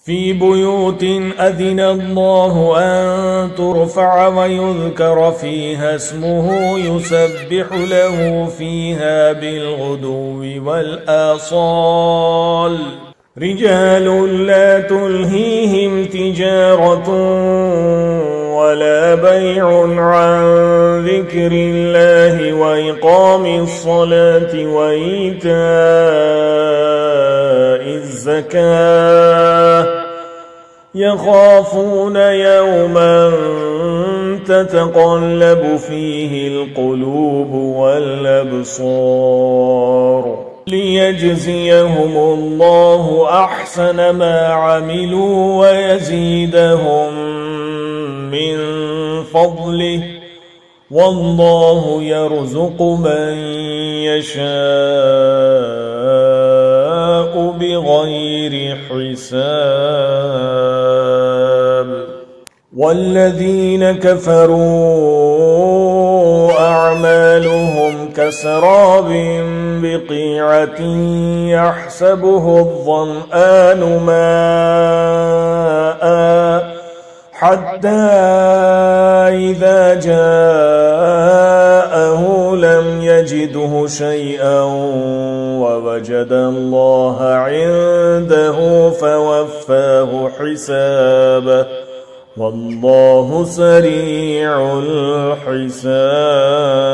في بيوت أذن الله أن ترفع ويذكر فيها اسمه يسبح له فيها بالغدو والآصال رجال لا تلهيهم تجارة ولا بيع عن ذكر الله وإقام الصلاة وإيتاء الزكاة يخافون يوما تتقلب فيه القلوب والأبصار ليجزيهم الله أحسن ما عملوا ويزيدهم من فضله والله يرزق من يشاء بغير حساب والذين كفروا أعمالهم كسراب بقيعة يحسبه الظمآن ماء حتى إذا جاءه لم يجده شيئا ووجد الله عنده فوفاه حسابه والله سريع الحساب.